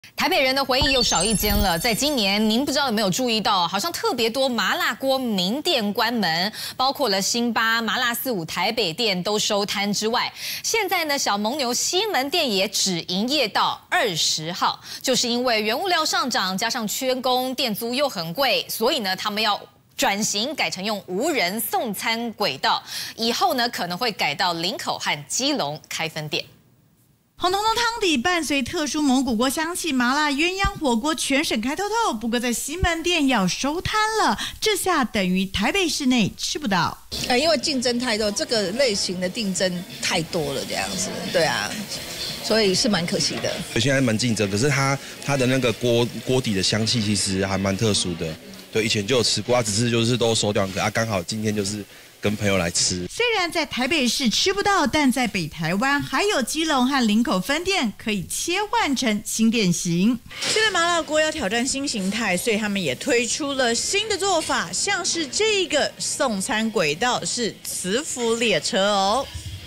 台北人的回忆又少一间了。在今年，您不知道有没有注意到，好像特别多麻辣锅名店关门，包括了辛巴、麻辣45台北店都收摊之外，现在呢，小蒙牛西门店也只营业到20号，就是因为原物料上涨，加上缺工，店租又很贵，所以呢，他们要转型改成用无人送餐轨道，以后呢可能会改到林口和基隆开分店。 红彤彤汤底伴随特殊蒙古锅香气，麻辣鸳鸯火锅全省开透透。不过在西门店要收摊了，这下等于台北市内吃不到。 因为竞争太多，这个类型的竞争太多了，这样子，对啊，所以是蛮可惜的。 现在蛮竞争，可是它的那个锅底的香气其实还蛮特殊的。对，以前就有吃过，只是就是都收掉，刚好今天就是跟朋友来吃。 虽然在台北市吃不到，但在北台湾还有基隆和林口分店可以切换成新店型。现在麻辣锅要挑战新形态，所以他们也推出了新的做法，像是这个送餐轨道是磁浮列车哦。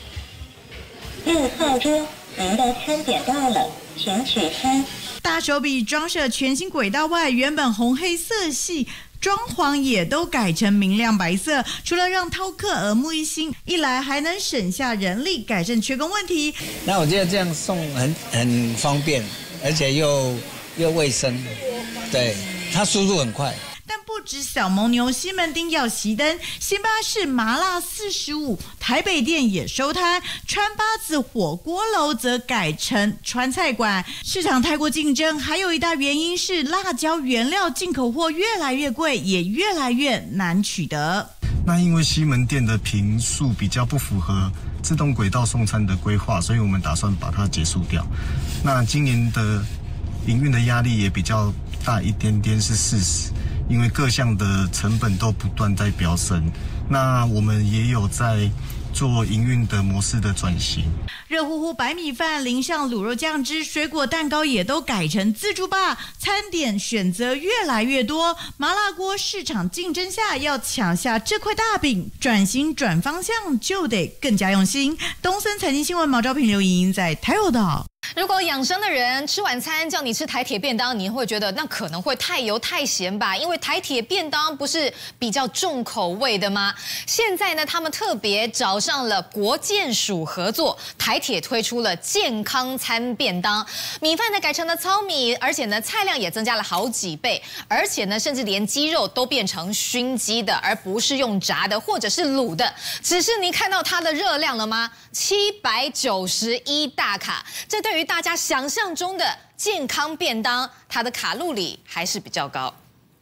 6号桌，您的餐点到了，请取餐。 大手笔装饰全新轨道外，原本红黑色系装潢也都改成明亮白色，除了让饕客耳目一新，一来还能省下人力，改善缺工问题。 那我觉得这样送很方便，而且又卫生，对，它速度很快。 但不止小蒙牛西门町要熄灯，辛巴士麻辣45台北店也收摊，川八子火锅楼则改成川菜馆。市场太过竞争，还有一大原因是辣椒原料进口货越来越贵，也越来越难取得。 那因为西门店的坪数比较不符合自动轨道送餐的规划，所以我们打算把它结束掉。那今年的营运的压力也比较大一点点，是事实。因为各项的成本都不断在飙升，那我们也有在做营运的模式的转型。 热乎乎白米饭淋上卤肉酱汁，水果蛋糕也都改成自助吧，餐点选择越来越多。麻辣锅市场竞争下，要抢下这块大饼，转型转方向就得更加用心。东森财经新闻毛昭平、刘莹莹在台报道。 如果养生的人吃晚餐叫你吃台铁便当，你会觉得那可能会太油太咸吧？因为台铁便当不是比较重口味的吗？现在呢，他们特别找上了国健署合作，台铁推出了健康餐便当，米饭呢改成了糙米，而且呢菜量也增加了好几倍，而且呢甚至连鸡肉都变成熏鸡的，而不是用炸的或者是卤的。只是你看到它的热量了吗？791大卡，这对于大家想象中的健康便当，它的卡路里还是比较高。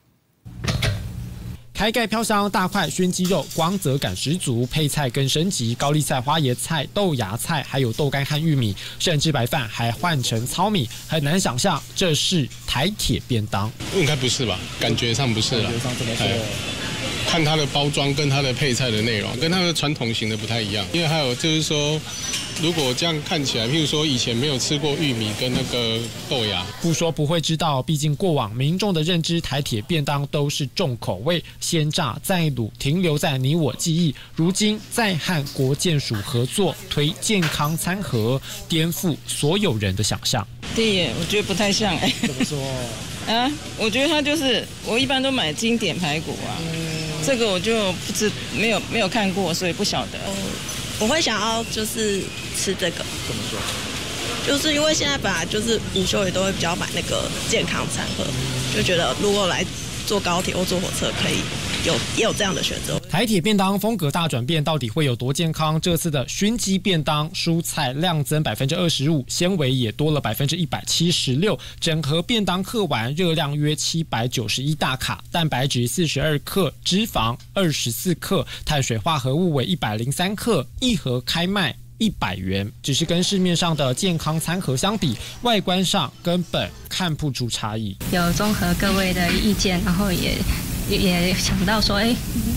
开盖飘香，大块熏鸡肉，光泽感十足，配菜更升级，高丽菜、花椰菜、豆芽菜，还有豆干和玉米，甚至白饭还换成糙米，很难想象这是台铁便当。 应该不是吧？感觉上不是了。看它的包装跟它的配菜的内容，跟它的传统型的不太一样。因为还有就是说，如果这样看起来，譬如说以前没有吃过玉米跟那个豆芽， 不说不会知道，毕竟过往民众的认知，台铁便当都是重口味，先炸再卤，停留在你我记忆。如今再和国健署合作推健康餐盒，颠覆所有人的想象。 对，我觉得不太像怎么说？ 我觉得它就是我一般都买经典排骨啊。这个我就不知没有看过，所以不晓得。 我会想要就是吃这个。怎么说？就是因为现在本来就是午休也都会比较买那个健康餐盒，就觉得如果来坐高铁或坐火车可以也有这样的选择。 台铁便当风格大转变，到底会有多健康？这次的熏鸡便当，蔬菜量增25%，纤维也多了176%，整盒便当嗑完，热量约791大卡，蛋白质42克，脂肪24克，碳水化合物为103克，一盒开卖100元，只是跟市面上的健康餐盒相比，外观上根本看不出差异。 有综合各位的意见，然后也想到说，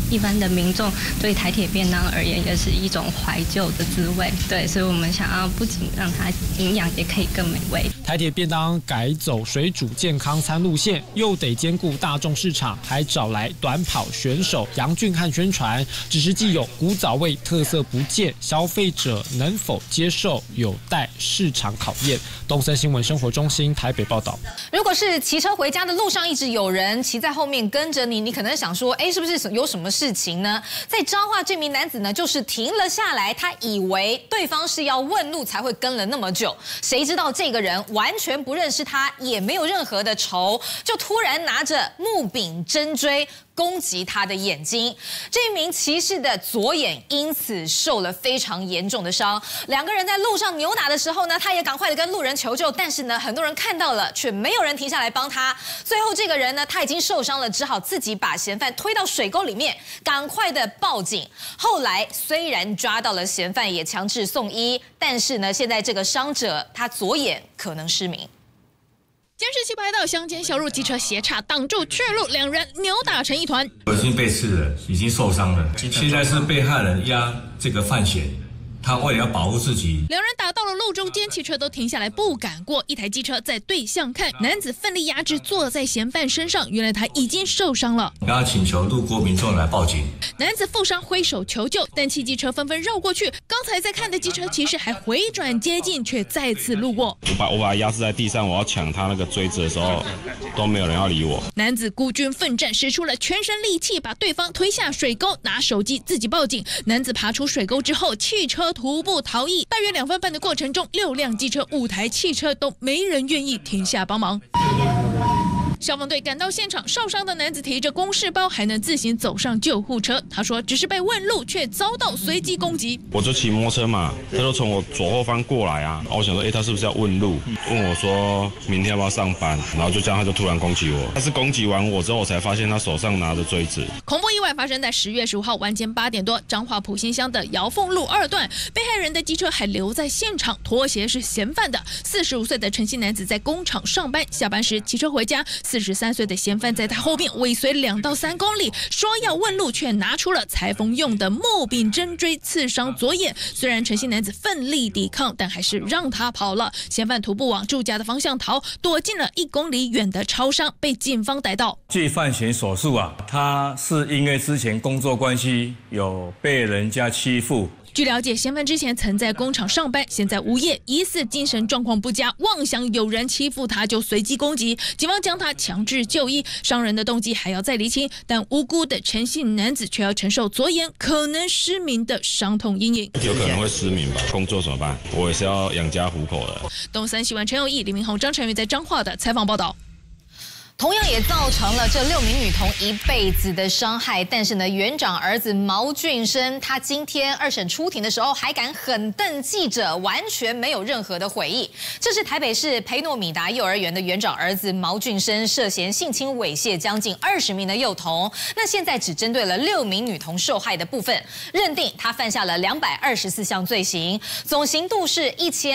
一般的民众对台铁便当而言也是一种怀旧的滋味。对，所以我们想要不仅让它营养，也可以更美味。 台铁便当改走水煮健康餐路线，又得兼顾大众市场，还找来短跑选手杨俊汉宣传。只是既有古早味特色不见，消费者能否接受，有待市场考验。东森新闻生活中心台北报道。 如果是骑车回家的路上一直有人骑在后面跟着你，你可能想说，是不是有什么事情呢？在彰化这名男子呢，就是停了下来，他以为对方是要问路才会跟了那么久，谁知道这个人完全不认识他，也没有任何的仇，就突然拿着木柄针锥攻击他的眼睛，这名骑士的左眼因此受了非常严重的伤。两个人在路上扭打的时候呢，他也赶快的跟路人求救，但是呢，很多人看到了，却没有人停下来帮他。最后这个人呢，他已经受伤了，只好自己把嫌犯推到水沟里面，赶快的报警。后来虽然抓到了嫌犯，也强制送医，但是呢，现在这个伤者他左眼可能失明。 监视器拍到乡间小路机车斜插挡住去路，两人扭打成一团。 我已经被刺了，已经受伤了，现在是被害人压这个犯嫌。他为了要保护自己， 两人打到了路中间，汽车都停下来不敢过。一台机车在对向看，男子奋力压制坐在嫌犯身上，原来他已经受伤了。 然后请求路过民众来报警。 男子负伤挥手求救，但汽机车纷纷绕过去。刚才在看的机车骑士还回转接近，却再次路过。 我把他压制在地上，我要抢他那个锥子的时候，都没有人要理我。 男子孤军奋战，使出了全身力气，把对方推下水沟，拿手机自己报警。男子爬出水沟之后，汽车徒步逃逸，大约2分半的过程中，6辆机车、5台汽车都没人愿意停下帮忙。消防队赶到现场，受伤的男子提着公事包，还能自行走上救护车。他说，只是被问路，却遭到随机攻击。 我就骑摩托车嘛，他就从我左后方过来啊，我想说，他是不是要问路？问我说明天要不要上班？然后就这样，他就突然攻击我。他是攻击完我之后，我才发现他手上拿着锥子。 恐怖意外发生在10月15号晚间8点多，彰化埔心乡的瑶凤路2段，被害人的机车还留在现场，拖鞋是嫌犯的。45岁的陈姓男子在工厂上班，下班时骑车回家。43岁的嫌犯在他后面尾随2到3公里，说要问路，却拿出了裁缝用的木柄针锥刺伤左眼。虽然陈姓男子奋力抵抗，但还是让他跑了。嫌犯徒步往住家的方向逃，躲进了1公里远的超商，被警方逮到。 据犯嫌所述他是因为之前工作关系有被人家欺负。 据了解，嫌犯之前曾在工厂上班，现在无业，疑似精神状况不佳，妄想有人欺负他就随机攻击。警方将他强制就医，伤人的动机还要再厘清，但无辜的陈姓男子却要承受左眼可能失明的伤痛阴影。 有可能会失明吧？工作怎么办？我也是要养家糊口的。 东森新闻陈友义、李明宏、张晨宇在彰化的采访报道。 同样也造成了这6名女童一辈子的伤害，但是呢，园长儿子毛俊生，他今天2审出庭的时候还敢狠瞪记者，完全没有任何的悔意。这是台北市培诺米达幼儿园的园长儿子毛俊生涉嫌性侵猥亵将近20名的幼童，那现在只针对了6名女童受害的部分，认定他犯下了224项罪行，总刑度是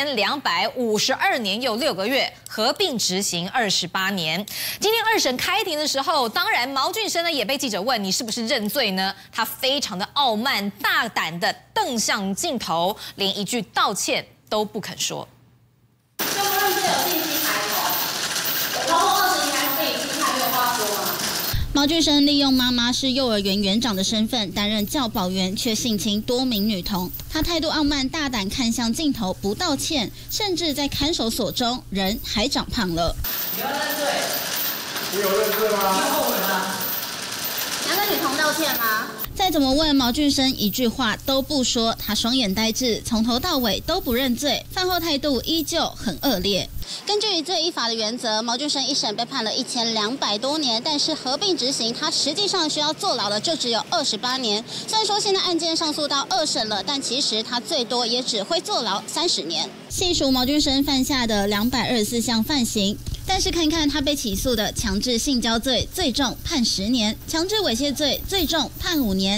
1252年又6个月，合并执行28年。今天2审开庭的时候，当然毛俊生呢也被记者问你是不是认罪呢？他非常的傲慢，大胆的瞪向镜头，连一句道歉都不肯说。 就不认罪有信心抬头，然后20年还被侵害，没有话说吗？ 毛俊生利用妈妈是幼儿园园长的身份担任教保员，却性侵多名女童。他态度傲慢，大胆看向镜头，不道歉，甚至在看守所中人还长胖了。 你要认罪？ 你有认罪吗？ 你有后悔吗？你要跟女童道歉吗？ 再怎么问毛俊生一句话都不说，他双眼呆滞，从头到尾都不认罪，饭后态度依旧很恶劣。根据罪依法的原则，毛俊生1审被判了1200多年，但是合并执行，他实际上需要坐牢的就只有28年。虽然说现在案件上诉到2审了，但其实他最多也只会坐牢30年。细数毛俊生犯下的224项犯行，但是看看他被起诉的强制性交罪最重判10年，强制猥亵罪最重判5年，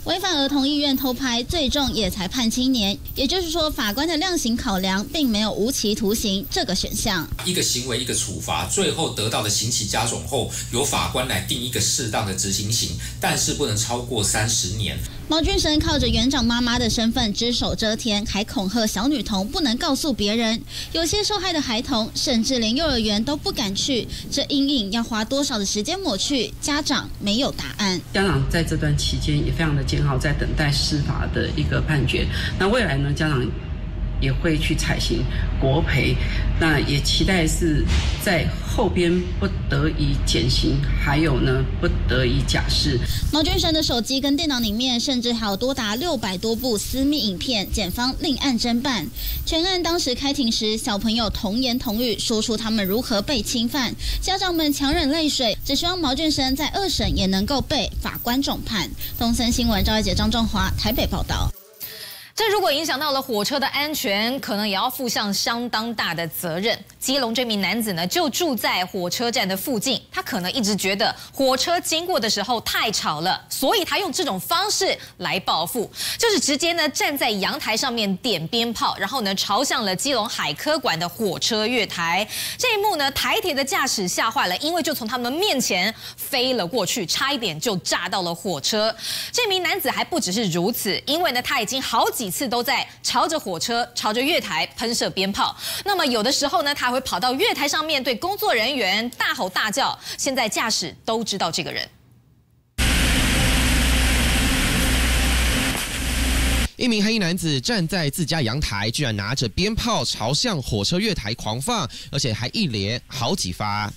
违反儿童意愿偷拍，最重也才判7年。也就是说，法官的量刑考量并没有无期徒刑这个选项。 一个行为一个处罚，最后得到的刑期加总后，由法官来定一个适当的执行刑，但是不能超过30年。 毛俊生靠着园长妈妈的身份只手遮天，还恐吓小女童不能告诉别人。有些受害的孩童甚至连幼儿园都不敢去，这阴影要花多少的时间抹去？家长没有答案。 家长在这段期间也非常的煎熬，在等待司法的一个判决。那未来呢，家长也会去采行国赔，那也期待是在后边不得以减刑，还有呢不得以假释。 毛俊生的手机跟电脑里面，甚至还有多达600多部私密影片，检方另案侦办。全案当时开庭时，小朋友同言同语，说出他们如何被侵犯，家长们强忍泪水，只希望毛俊生在2审也能够被法官重判。东森新闻赵爱杰、张仲华台北报道。 这如果影响到了火车的安全，可能也要负上相当大的责任。基隆这名男子呢，就住在火车站的附近，他可能一直觉得火车经过的时候太吵了，所以他用这种方式来报复，就是直接呢站在阳台上面点鞭炮，然后呢朝向了基隆海科馆的火车月台。这一幕呢，台铁的驾驶吓坏了，因为就从他们面前飞了过去，差一点就炸到了火车。这名男子还不只是如此，因为呢他已经好几次都在朝着火车、朝着月台喷射鞭炮。那么有的时候呢，他会跑到月台上面对工作人员大吼大叫。现在驾驶都知道这个人。 一名黑衣男子站在自家阳台，居然拿着鞭炮朝向火车月台狂放，而且还一连好几发。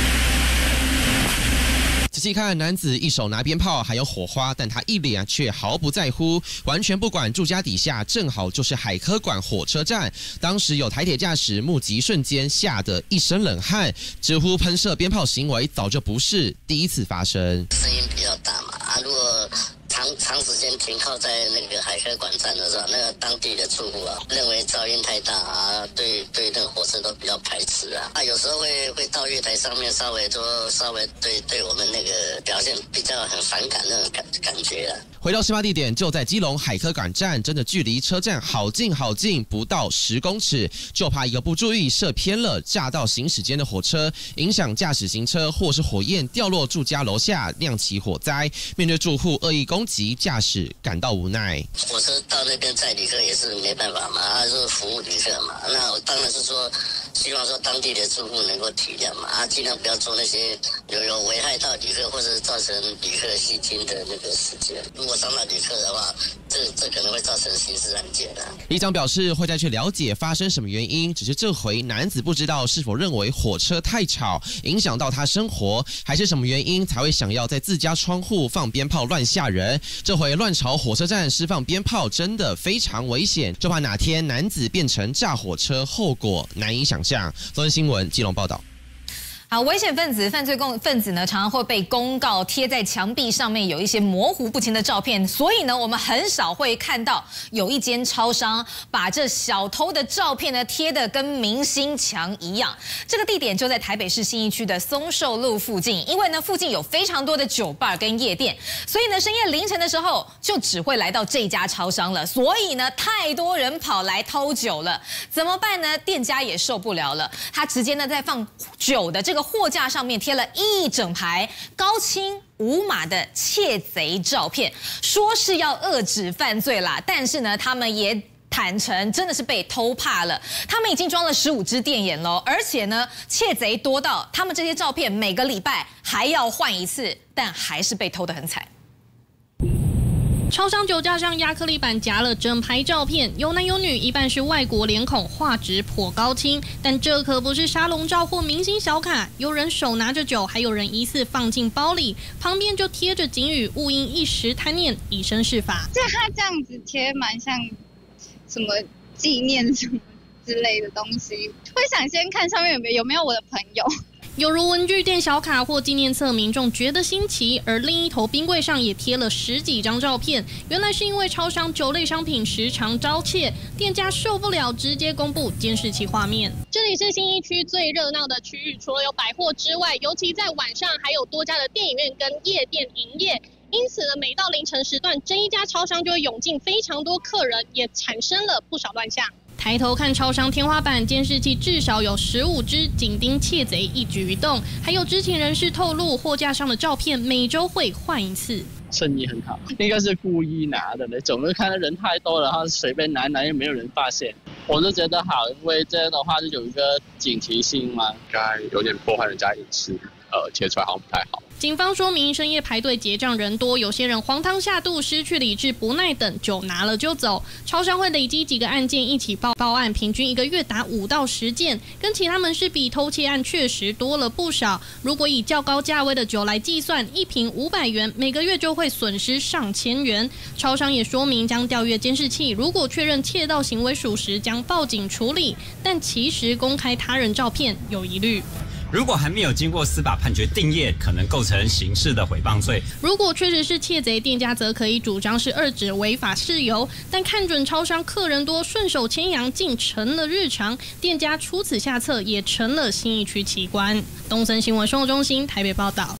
仔细看，男子一手拿鞭炮，还有火花，但他一脸却毫不在乎，完全不管住家底下正好就是海科馆火车站。当时有台铁驾驶目击瞬间，吓得一身冷汗，直呼喷射鞭炮行为早就不是第一次发生。 声音比较大嘛，如果长时间停靠在那个海科馆站的时候，那个当地的住户认为噪音太大对那个火车都比较排斥有时候会到月台上面稍微对我们那个表现比较很反感那种感觉回到事发地点就在基隆海科馆站，真的距离车站好近，不到10公尺，就怕一个不注意射偏了，炸到行驶间的火车，影响驾驶行车，或是火焰掉落住家楼下，酿起火灾。面对住户恶意攻击，驾驶感到无奈。 火车到那边载旅客也是没办法嘛，就是服务旅客嘛。那我当然是说，希望说当地的住户能够体谅嘛，尽量不要做那些有危害到旅客或者造成旅客吸金的那个事件。如果伤到旅客的话，这可能会造成刑事案件里长表示会再去了解发生什么原因，只是这回男子不知道是否认为火车太吵影响到他生活，还是什么原因才会想要在自家窗户放鞭炮乱吓人。这回乱朝火车站释放鞭炮真的非常危险，就怕哪天男子变成炸火车，后果难以想象。东森新闻基隆报道。 好，危险分子、犯罪分子呢，常常会被公告贴在墙壁上面，有一些模糊不清的照片，所以呢，我们很少会看到有一间超商把这小偷的照片呢贴得跟明星墙一样。这个地点就在台北市信义区的松寿路附近，因为呢附近有非常多的酒吧跟夜店，所以呢深夜凌晨的时候就只会来到这家超商了，所以呢太多人跑来偷酒了，怎么办呢？店家也受不了了，他直接呢在放酒的这个货架上面贴了一整排高清无码的窃贼照片，说是要遏制犯罪啦，但是呢，他们也坦诚真的是被偷怕了。他们已经装了15支电眼喽，而且呢，窃贼多到他们这些照片每个礼拜还要换一次，但还是被偷得很惨。 超商酒架上亚克力板夹了整排照片，有男有女，一半是外国脸孔，画质颇高清。但这可不是沙龙照或明星小卡，有人手拿着酒，还有人疑似放进包里，旁边就贴着警语，勿因一时贪念，以身试法。 就他这样子贴，蛮像什么纪念什么之类的东西，会想先看上面有没有我的朋友。 有如文具店小卡或纪念册，民众觉得新奇，而另一头冰柜上也贴了10几张照片。原来是因为超商酒类商品时常遭窃，店家受不了，直接公布监视器画面。 这里是信义区最热闹的区域，除了有百货之外，尤其在晚上还有多家的电影院跟夜店营业。 因此呢，每到凌晨时段，这一家超商就会涌进非常多客人，也产生了不少乱象。 抬头看超商天花板，监视器至少有15只紧盯窃贼一举一动，还有知情人士透露，货架上的照片每周会换一次。 生意很好，应该是故意拿的那种，就看到人太多了，然后随便拿又没有人发现。我就觉得好，因为这样的话就有一个警惕性嘛， 应该有点破坏人家隐私，贴出来好像不太好。 警方说明，深夜排队结账人多，有些人黄汤下肚，失去理智，不耐等，就拿了就走。超商会累积几个案件一起报案，平均1个月达5到10件，跟其他门市比，偷窃案确实多了不少。如果以较高价位的酒来计算，一瓶500元，每个月就会损失上千元。超商也说明将调阅监视器，如果确认窃盗行为属实，将报警处理。但其实公开他人照片有疑虑。 如果还没有经过司法判决定谳，可能构成刑事的诽谤罪。 如果确实是窃贼，店家则可以主张是2纸违法事由。但看准超商客人多，顺手牵羊竟成了日常，店家出此下策，也成了信义区奇观。东森新闻生活中心台北报道。